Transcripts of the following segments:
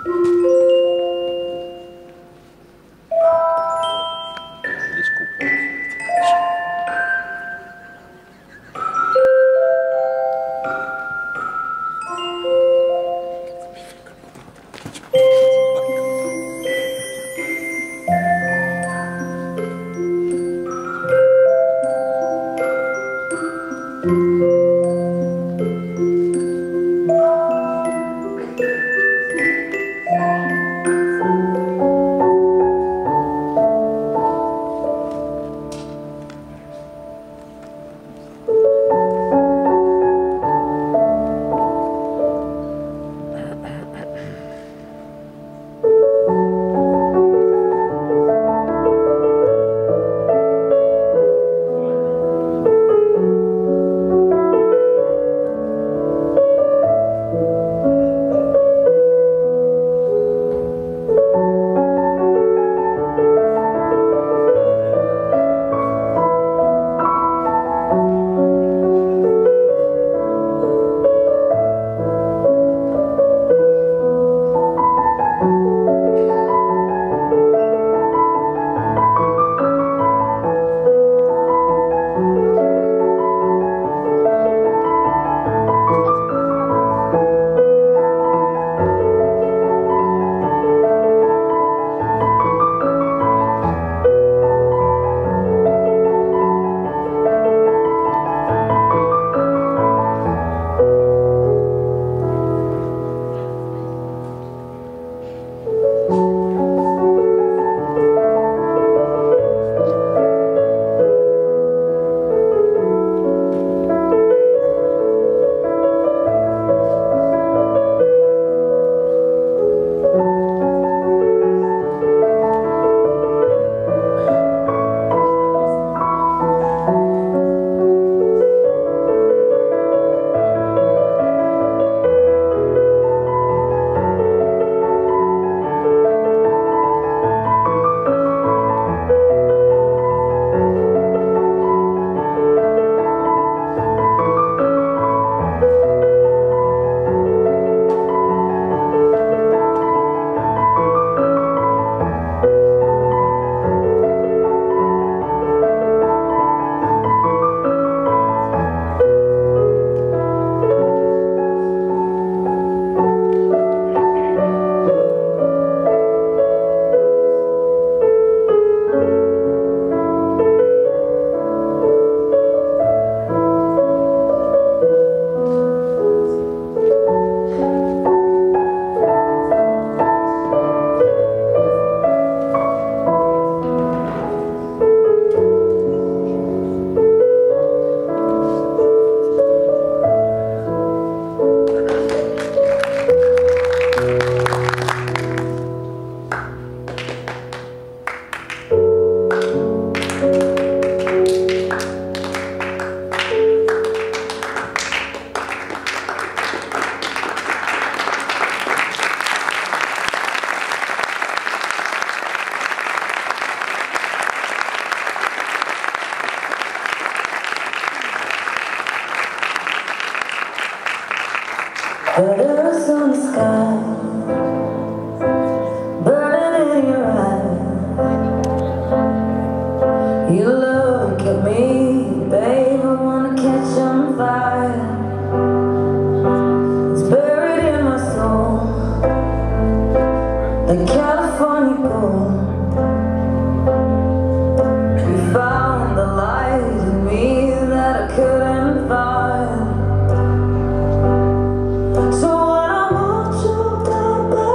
Letters on the sky, burning in your eyes. Your love kept me, babe, I wanna catch on fire. It's buried in my soul, like California gold. You found the light in me that I couldn't find. So when I watch you go by,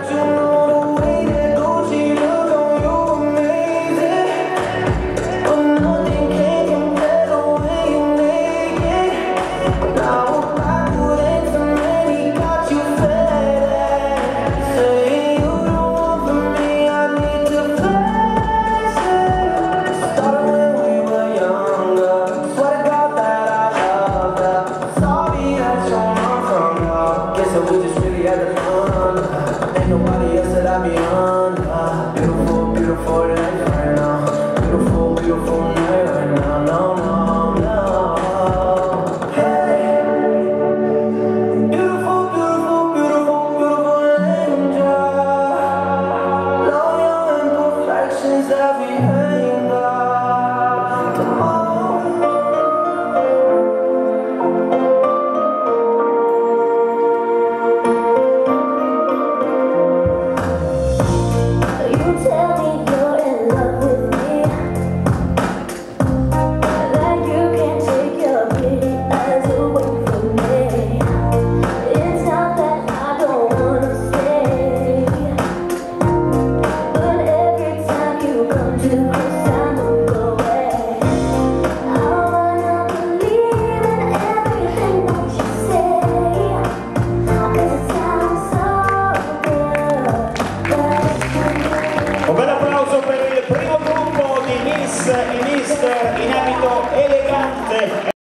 Ain't nobody else that I be on. Beautiful, beautiful life right now. Beautiful, beautiful night right now. No, no, no. Hey, beautiful, beautiful, beautiful, beautiful angel. Know your imperfections, every anger. Un bel applauso per il primo gruppo di Miss e Mister in abito elegante.